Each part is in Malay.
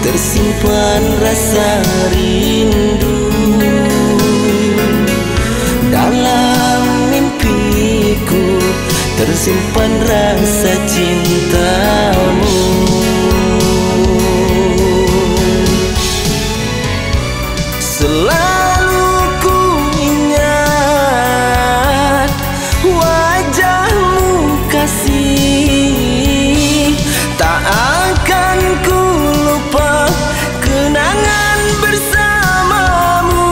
tersimpan rasa rindu. Dalam mimpiku tersimpan rasa cintamu. Selalu ku ingat wajahmu kasih, tak akan ku lupa kenangan bersamamu.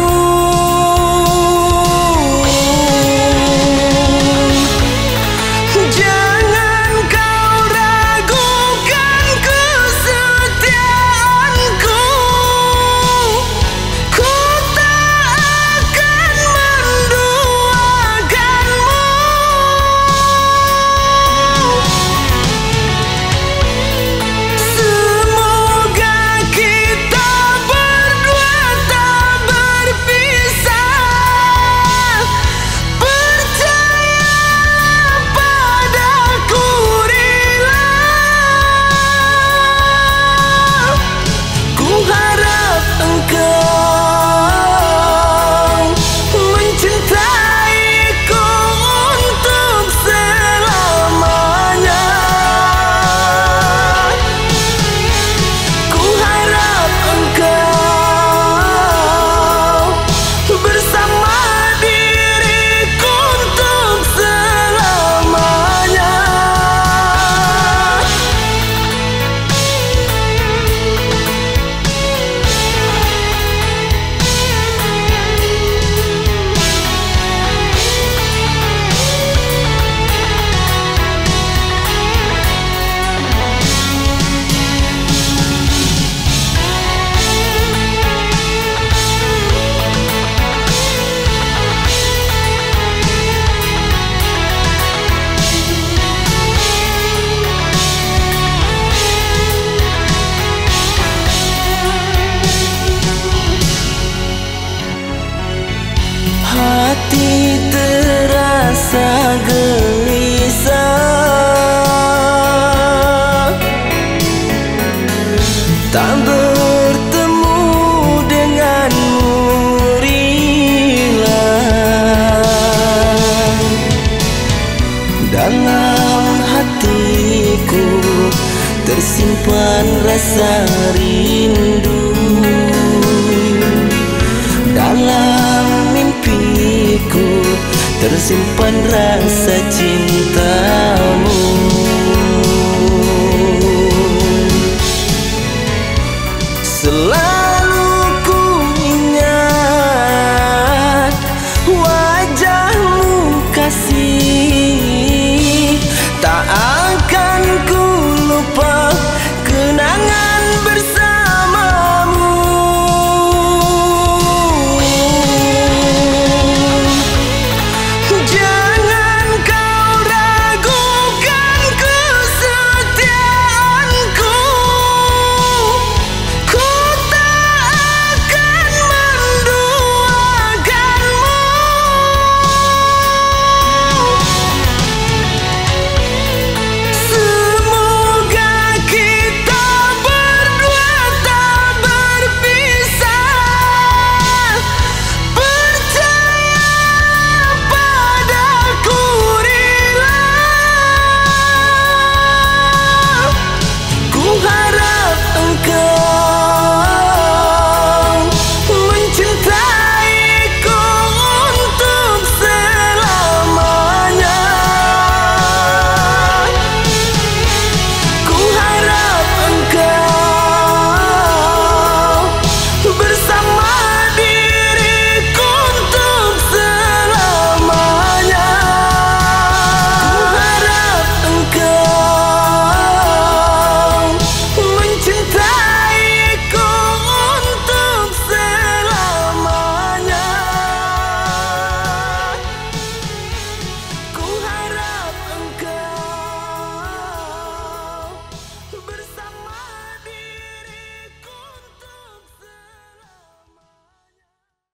Jangan kau ragukan kesetiaanku, ku tak akan menduakanmu. Semoga kita berdua tak berpisah. Percayalah padaku Rila, ku harap engkau mencintaiku untuk selamanya. Ku harap engkau bersama diriku untuk selamanya. Hati terasa gelisah, tak bertemu denganmu Rila. Dalam hatiku tersimpan rasa rindu. Dalam mimpiku tersimpan rasa cintamu.